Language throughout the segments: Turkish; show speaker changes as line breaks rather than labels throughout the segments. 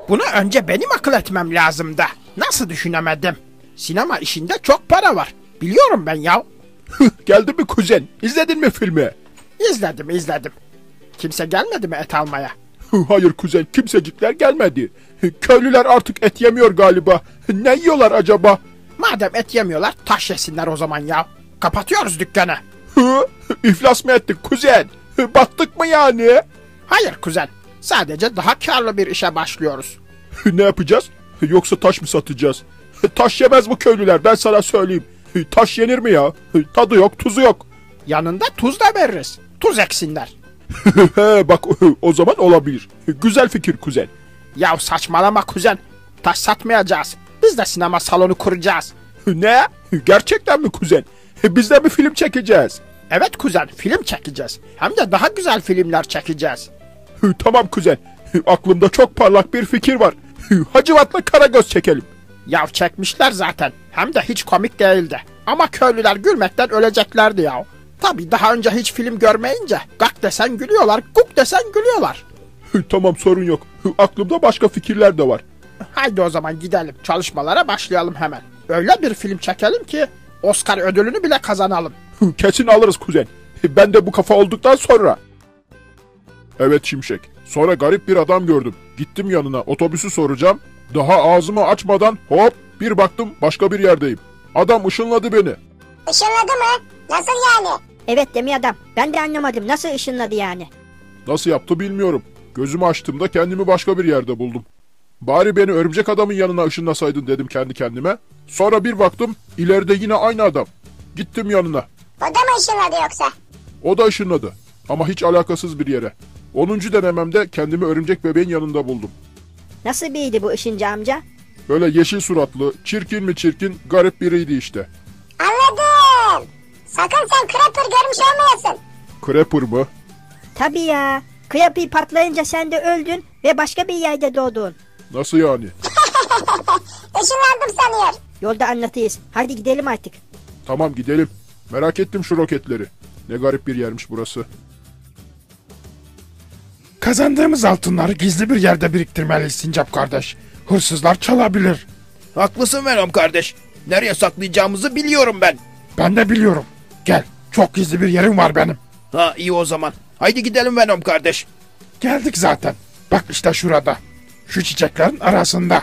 Bunu önce benim akıl etmem lazımdı. Nasıl düşünemedim? Sinema işinde çok para var. Biliyorum ben ya.
Geldi mi kuzen? İzledin mi filmi?
İzledim. Kimse gelmedi mi et almaya?
Hayır kuzen, kimsecikler gelmedi. Köylüler artık et yemiyor galiba. Ne yiyorlar acaba?
Madem et yemiyorlar taş yesinler o zaman ya. Kapatıyoruz dükkanı.
İflas mı ettik kuzen? Battık mı yani?
Hayır kuzen. Sadece daha karlı bir işe başlıyoruz.
Ne yapacağız? Yoksa taş mı satacağız? Taş yemez bu köylüler, ben sana söyleyeyim. Taş yenir mi ya? Tadı yok, tuzu yok.
Yanında tuz da veririz. Tuz eksinler.
Bak o zaman olabilir. Güzel fikir kuzen.
Ya saçmalama kuzen. Taş satmayacağız. Biz de sinema salonu kuracağız.
Ne? Gerçekten mi kuzen? Biz de bir film çekeceğiz.
Evet kuzen, film çekeceğiz. Hem de daha güzel filmler çekeceğiz.
Tamam kuzen. Aklımda çok parlak bir fikir var. Hacivat'la Karagöz çekelim.
Ya çekmişler zaten. Hem de hiç komik değildi. Ama köylüler gülmekten öleceklerdi ya. Tabii daha önce hiç film görmeyince gak desen gülüyorlar, guk desen gülüyorlar.
Tamam, sorun yok. Aklımda başka fikirler de var.
Haydi o zaman gidelim. Çalışmalara başlayalım hemen. Öyle bir film çekelim ki Oscar ödülünü bile kazanalım.
Kesin alırız kuzen. Ben de bu kafa olduktan sonra. Evet Şimşek. Sonra garip bir adam gördüm. Gittim yanına, otobüsü soracağım. Daha ağzımı açmadan hop bir baktım başka bir yerdeyim. Adam ışınladı beni.
Işınladı mı? Nasıl yani?
Evet demi adam. Ben de anlamadım. Nasıl ışınladı yani?
Nasıl yaptı bilmiyorum. Gözümü açtığımda kendimi başka bir yerde buldum. Bari beni örümcek adamın yanına ışınlasaydın dedim kendi kendime. Sonra bir baktım ileride yine aynı adam. Gittim yanına.
O da mı ışınladı yoksa?
O da ışınladı ama hiç alakasız bir yere. 10. denememde kendimi örümcek bebeğin yanında buldum.
Nasıl biriydi bu ışıncı amca?
Böyle yeşil suratlı, çirkin mi çirkin, garip biriydi işte.
Anladım. Sakın sen Crapper görmüş olmayasın.
Crapper mı?
Tabii ya. Creepy patlayınca sen de öldün ve başka bir yerde doğdun.
Nasıl yani?
Işınlandım sanıyor.
Yolda anlatıyız. Hadi gidelim artık.
Tamam gidelim. Merak ettim şu roketleri. Ne garip bir yermiş burası.
Kazandığımız altınları gizli bir yerde biriktirmeliyiz Sincap kardeş. Hırsızlar çalabilir.
Haklısın Venom kardeş. Nereye saklayacağımızı biliyorum ben.
Ben de biliyorum. Gel, çok gizli bir yerim var benim.
Ha iyi o zaman. Haydi gidelim Venom kardeş.
Geldik zaten. Bak işte şurada. Şu çiçeklerin arasında.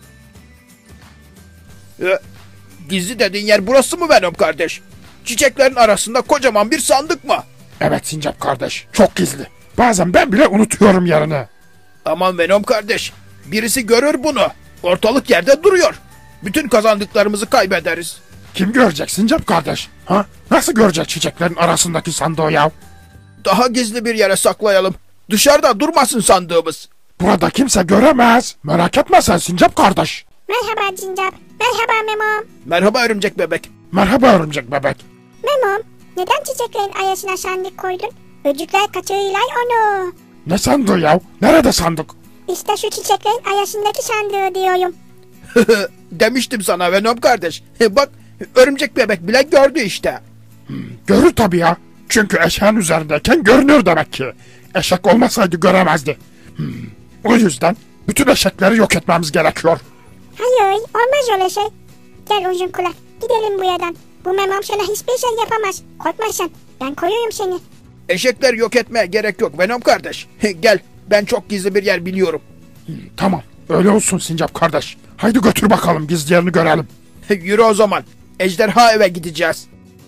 Gizli dediğin yer burası mı Venom kardeş? Çiçeklerin arasında kocaman bir sandık mı?
Evet Sincap kardeş, çok gizli. Bazen ben bile unutuyorum yerini.
Aman Venom kardeş. Birisi görür bunu. Ortalık yerde duruyor. Bütün kazandıklarımızı kaybederiz.
Kim görecek Sincap kardeş? Ha? Nasıl görecek çiçeklerin arasındaki sandığı ya?
Daha gizli bir yere saklayalım. Dışarıda durmasın sandığımız.
Burada kimse göremez. Merak etme sen Sincap kardeş.
Merhaba Cincap. Merhaba Memo.
Merhaba örümcek bebek.
Merhaba örümcek bebek.
Memo, neden çiçeklerin arasına sandık koydun? Öcükler kaçırırlar onu.
Ne sandığı ya? Nerede sandık?
İşte şu çiçeklerin arasındaki sandığı diyorum.
Demiştim sana Venom kardeş. Bak örümcek bebek bile gördü işte.
Görür tabii ya. Çünkü eşeğin üzerindeyken görünür demek ki. Eşek olmasaydı göremezdi. O yüzden bütün eşekleri yok etmemiz gerekiyor.
Hayır, olmaz öyle şey. Gel uzun kulak, gidelim bu yerden. Bu Memom sana hiçbir şey yapamaz. Korkma sen, ben koruyorum seni.
Eşekler yok etmeye gerek yok Venom kardeş. Gel ben çok gizli bir yer biliyorum.
Tamam, öyle olsun Sincap kardeş. Haydi götür bakalım, gizli yerini görelim.
Yürü o zaman. Ejderha eve gideceğiz.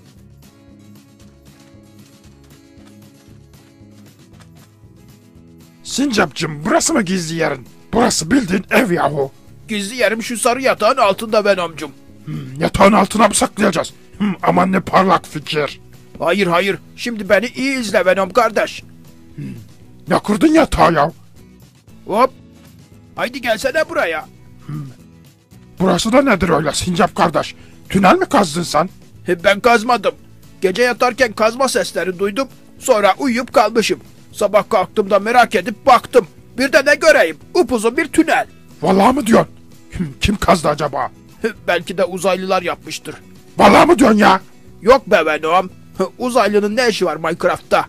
Sincapcığım, burası mı gizli yerin? Burası bildiğin ev yahu.
Gizli yerim şu sarı yatağın altında Venom'cum.
Yatağın altına mı saklayacağız? Aman ne parlak fikir.
Hayır. Şimdi beni iyi izle Venom kardeş.
Ne kurdun yatağı ya?
Hop. Haydi gelsene buraya.
Burası da nedir öyle Sincap kardeş? Tünel mi kazdın sen?
Ben kazmadım. Gece yatarken kazma sesleri duydum. Sonra uyuyup kalmışım. Sabah kalktığımda merak edip baktım. Bir de ne göreyim? Upuzun bir tünel.
Vallahi mı diyorsun? Kim kazdı acaba?
Belki de uzaylılar yapmıştır.
Vallahi mı diyorsun ya?
Yok be Venom. Uzaylının ne işi var Minecraft'ta?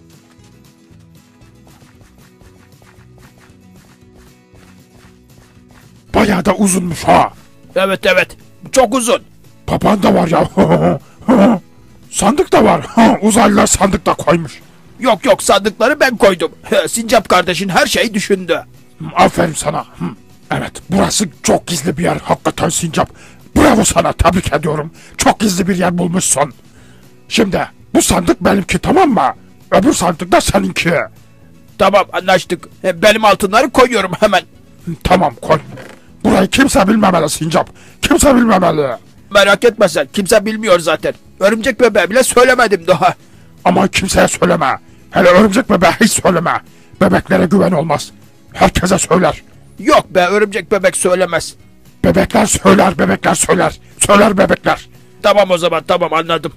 Bayağı da uzunmuş ha.
Evet evet. Çok uzun.
Papağan da var ya. Sandık da var. Uzaylılar sandık da koymuş.
Yok yok, sandıkları ben koydum. Sincap kardeşin her şeyi düşündü.
Aferin sana. Evet, burası çok gizli bir yer. Hakikaten Sincap. Bravo sana, tebrik ediyorum. Çok gizli bir yer bulmuşsun. Şimdi bu sandık benimki, tamam mı? Öbür sandık da seninki.
Tamam, anlaştık. Benim altınları koyuyorum hemen.
Tamam, koy. Burayı kimse bilmemeli Sincap. Kimse bilmemeli.
Merak etme sen. Kimse bilmiyor zaten. Örümcek bebeğe bile söylemedim daha.
Ama kimseye söyleme. Hele örümcek bebeğe hiç söyleme. Bebeklere güven olmaz. Herkese söyler.
Yok be, örümcek bebek söylemez.
Bebekler söyler, bebekler söyler. Söyler bebekler.
Tamam o zaman, tamam, anladım.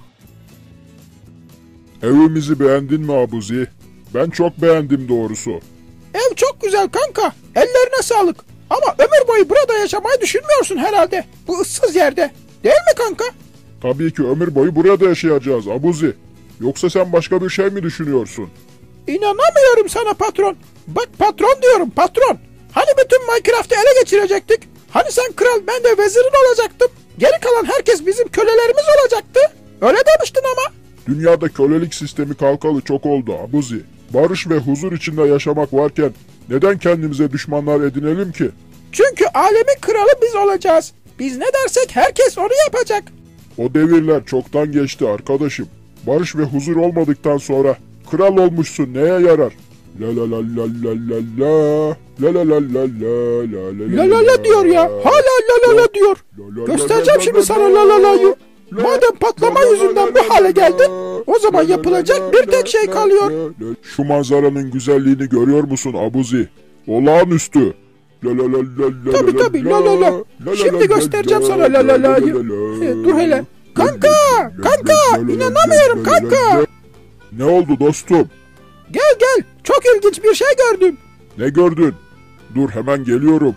Evimizi beğendin mi Abuzi? Ben çok beğendim doğrusu.
Ev çok güzel kanka. Ellerine sağlık. Ama ömür boyu burada yaşamayı düşünmüyorsun herhalde. Bu ıssız yerde. Değil mi kanka?
Tabii ki ömür boyu burada yaşayacağız Abuzi. Yoksa sen başka bir şey mi düşünüyorsun?
İnanamıyorum sana patron. Bak patron diyorum, patron. Hani bütün Minecraft'ı ele geçirecektik? Hani sen kral, ben de vezirin olacaktım. Geri kalan herkes bizim kölelerimiz olacaktı. Öyle demiştin ama.
Dünyada kölelik sistemi kalkalı çok oldu Abuzi. Barış ve huzur içinde yaşamak varken neden kendimize düşmanlar edinelim ki?
Çünkü alemin kralı biz olacağız. Biz ne dersek herkes onu yapacak.
O devirler çoktan geçti arkadaşım. Barış ve huzur olmadıktan sonra kral olmuşsun neye yarar? La la la la la la la la la la la la
La la la diyor ya. Hala la la la diyor. Göstereceğim şimdi sana la la la'yı. Madem patlama yüzünden bu hale geldin, o zaman yapılacak bir tek şey kalıyor.
Şu manzaranın güzelliğini görüyor musun Abuzi? Olağanüstü.
Tabii tabii, la la la. Şimdi göstereceğim sana la la la'yı. Dur hele. Kanka, kanka, inanamıyorum kanka.
Ne oldu dostum?
Gel gel, çok ilginç bir şey gördüm.
Ne gördün? Dur hemen geliyorum.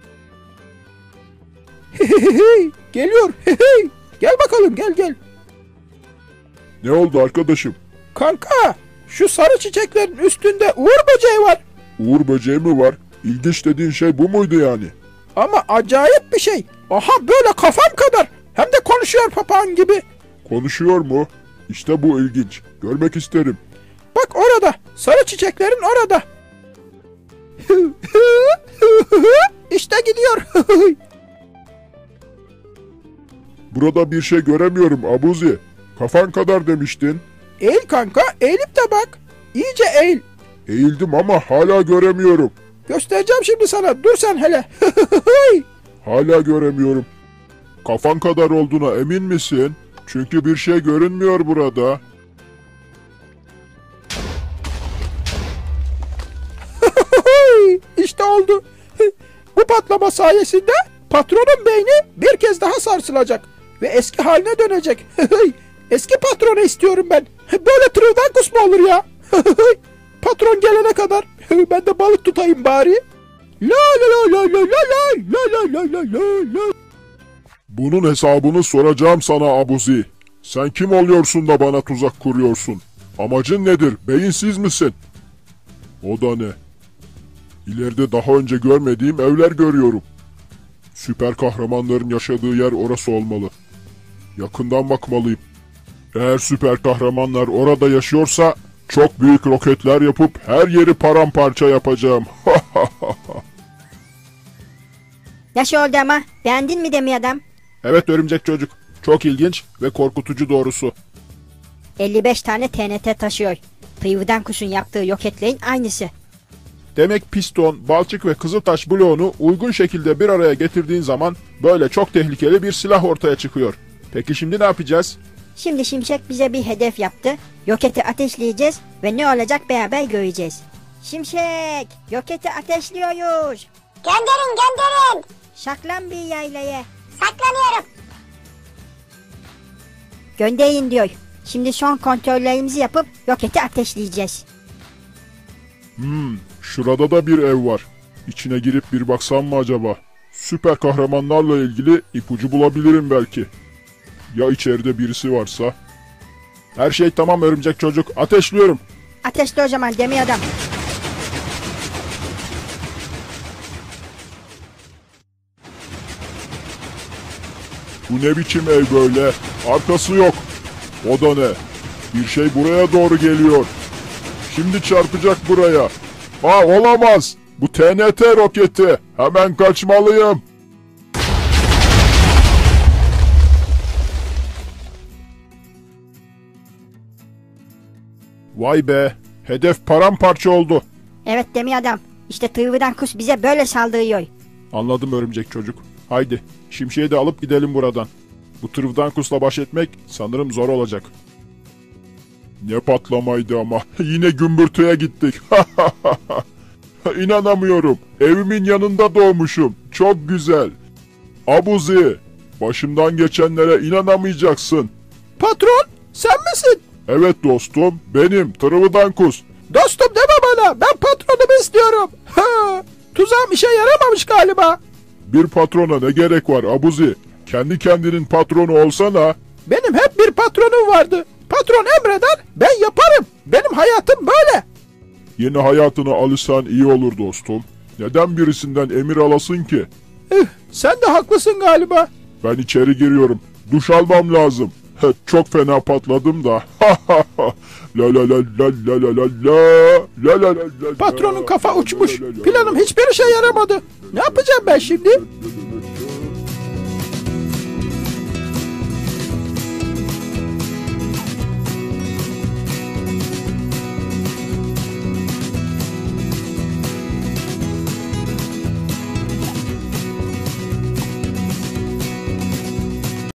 Geliyor. Gel bakalım, gel gel.
Ne oldu arkadaşım?
Kanka, şu sarı çiçeklerin üstünde uğur böceği var.
Uğur böceği mi var? İlginç dediğin şey bu muydu yani?
Ama acayip bir şey. Aha, böyle kafam kadar. Hem de konuşuyor papağan gibi.
Konuşuyor mu? İşte bu ilginç. Görmek isterim.
Bak orada, sarı çiçeklerin orada. İşte gidiyor.
Burada bir şey göremiyorum Abuzi. Kafan kadar demiştin.
Eğil kanka, eğilip de bak. İyice eğil.
Eğildim ama hala göremiyorum.
Göstereceğim şimdi sana. Dur sen hele.
Hala göremiyorum. Kafan kadar olduğuna emin misin? Çünkü bir şey görünmüyor burada.
İşte oldu. Bu patlama sayesinde patronun beyni bir kez daha sarsılacak ve eski haline dönecek. Eski patronu istiyorum ben. Böyle tırıvdan kusma olur ya. Patron gelene kadar ben de balık tutayım bari. La la la la la la la la la la la.
Bunun hesabını soracağım sana Abuzi. Sen kim oluyorsun da bana tuzak kuruyorsun? Amacın nedir? Beyinsiz misin? O da ne? İleride daha önce görmediğim evler görüyorum. Süper kahramanların yaşadığı yer orası olmalı. Yakından bakmalıyım. Eğer süper kahramanlar orada yaşıyorsa çok büyük roketler yapıp her yeri paramparça yapacağım.
Nasıl oldu ama? Beğendin mi Demir Adam?
Evet örümcek çocuk. Çok ilginç ve korkutucu doğrusu.
55 tane TNT taşıyor. Tıyvıdan kuşun yaptığı roketlerin aynısı.
Demek piston, balçık ve kızıltaş bloğunu uygun şekilde bir araya getirdiğin zaman böyle çok tehlikeli bir silah ortaya çıkıyor. Peki şimdi ne yapacağız?
Şimdi Şimşek bize bir hedef yaptı. Roketi ateşleyeceğiz ve ne olacak beraber göreceğiz. Şimşek, roketi ateşliyoruz.
Gönderin gönderin.
Saklan bir yaylaya.
Saklanıyorum.
Gönderin diyor. Şimdi son kontrollerimizi yapıp roketi ateşleyeceğiz.
Şurada da bir ev var. İçine girip bir baksam mı acaba? Süper kahramanlarla ilgili ipucu bulabilirim belki. Ya içeride birisi varsa? Her şey tamam örümcek çocuk. Ateşliyorum.
Ateşle o zaman Demir Adam.
Bu ne biçim ev böyle? Arkası yok. O da ne? Bir şey buraya doğru geliyor. Şimdi çarpacak buraya. Olamaz. Bu TNT roketi. Hemen kaçmalıyım. Vay be. Hedef paramparça oldu.
Evet Demir Adam. İşte Trivdankus bize böyle saldırıyor.
Anladım örümcek çocuk. Haydi Şimşek'i de alıp gidelim buradan. Bu Trivdankus'la baş etmek sanırım zor olacak. Ne patlamaydı ama. Yine gümbürtüye gittik. İnanamıyorum. Evimin yanında doğmuşum. Çok güzel. Abuzi, başımdan geçenlere inanamayacaksın.
Patron sen misin?
Evet dostum, benim Trivdankus.
Dostum deme bana. Ben patronumu istiyorum. Tuzağım işe yaramamış galiba.
Bir patrona ne gerek var Abuzi? Kendi kendinin patronu olsana.
Benim hep bir patronum vardı. Patron emreder, ben yaparım. Benim hayatım böyle.
Yeni hayatına alışsan iyi olur dostum. Neden birisinden emir alasın ki?
Sen de haklısın galiba.
Ben içeri giriyorum. Duş almam lazım. Çok fena patladım da. La la la la la la la la la la la.
Patronun kafa uçmuş. Planım hiçbir işe yaramadı. Ne yapacağım ben şimdi?